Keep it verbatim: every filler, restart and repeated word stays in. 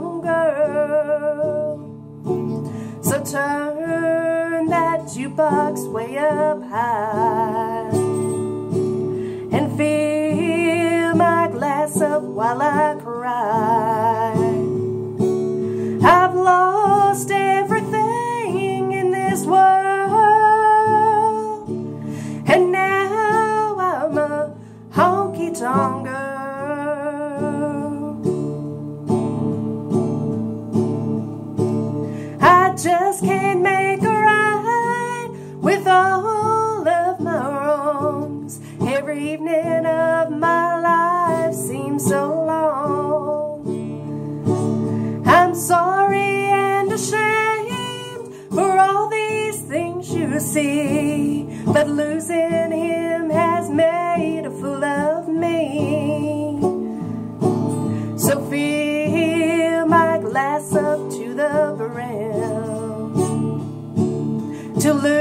tongue girl. So turn that jukebox way up high and fill my glass up while I cry. I've lost everything in this world, and now I'm a honky-tonk girl. I just can't make a right with all of my wrongs. Every evening of my life seems so long. I'm sorry and ashamed for all these things you see, but losing him has made a fool of me. So fill my glass up to the brim to lose